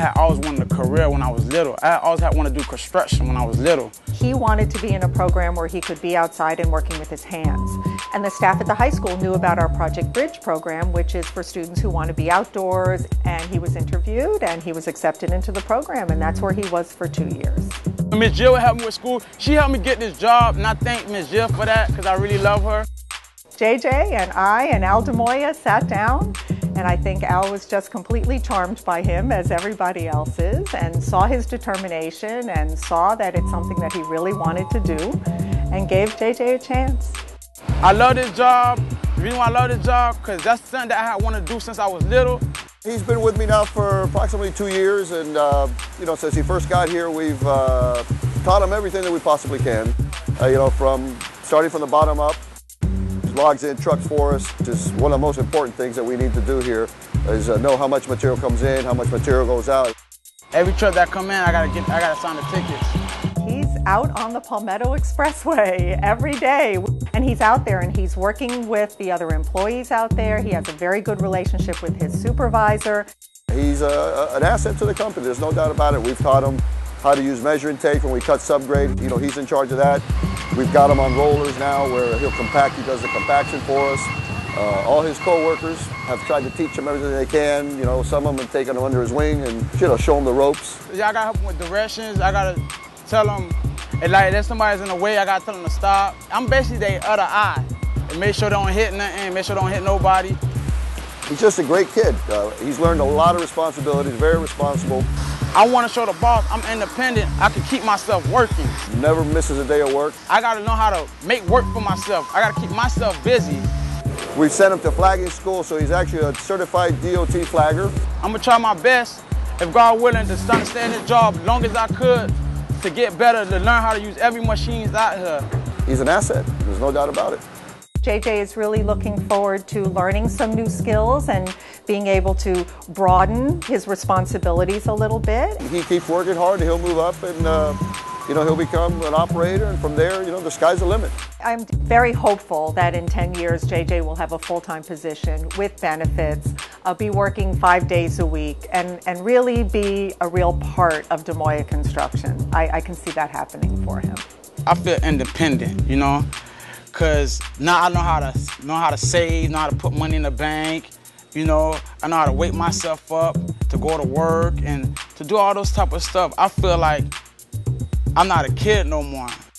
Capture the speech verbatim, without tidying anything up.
had always wanted a career when I was little. I always had wanted to do construction when I was little. He wanted to be in a program where he could be outside and working with his hands. And the staff at the high school knew about our Project Bridge program, which is for students who want to be outdoors. And he was interviewed and he was accepted into the program, and that's where he was for two years. Miz Jill helped me with school. She helped me get this job, and I thank Miz Jill for that because I really love her. J J and I and Al DeMoya sat down, and I think Al was just completely charmed by him, as everybody else is, and saw his determination and saw that it's something that he really wanted to do, and gave J J a chance. I love this job. The reason why I love this job, because that's something that I had wanted to do since I was little. He's been with me now for approximately two years, and uh, you know, since he first got here, we've uh, taught him everything that we possibly can. Uh, you know, from starting from the bottom up. Logs in trucks for us. Just one of the most important things that we need to do here is uh, know how much material comes in, how much material goes out. Every truck that come in, I gotta get, I gotta sign the tickets. He's out on the Palmetto Expressway every day, and he's out there and he's working with the other employees out there. He has a very good relationship with his supervisor. He's a, an asset to the company, there's no doubt about it. We've taught him how to use measuring tape when we cut subgrade. You know, he's in charge of that. We've got him on rollers now where he'll compact, he does the compaction for us. Uh, all his co-workers have tried to teach him everything they can. You know, some of them have taken him under his wing and, you know, show him the ropes. Yeah, I gotta help him with directions. I gotta tell him, and like, if somebody's in the way, I gotta tell them to stop. I'm basically their other eye. And make sure they don't hit nothing, make sure they don't hit nobody. He's just a great kid. Uh, he's learned a lot of responsibilities, very responsible. I want to show the boss I'm independent. I can keep myself working. Never misses a day of work. I got to know how to make work for myself. I got to keep myself busy. We've sent him to flagging school, so he's actually a certified D O T flagger. I'm going to try my best, if God willing, to stay in this job as long as I could, to get better, to learn how to use every machine out here. He's an asset. There's no doubt about it. J J is really looking forward to learning some new skills and being able to broaden his responsibilities a little bit. He keeps working hard and he'll move up and uh, you know, he'll become an operator, and from there, you know, the sky's the limit. I'm very hopeful that in ten years J J will have a full-time position with benefits, uh, be working five days a week, and, and really be a real part of DeMoya Construction. I, I can see that happening for him. I feel independent, you know? Cause now I know how to know how to save, know how to put money in the bank, you know. I know how to wake myself up to go to work and to do all those type of stuff. I feel like I'm not a kid no more.